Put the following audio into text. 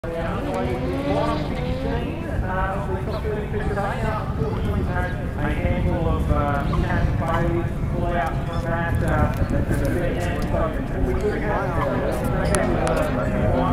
Unfortunately, had a handful of cats failures to pull out from that at the end, so we could have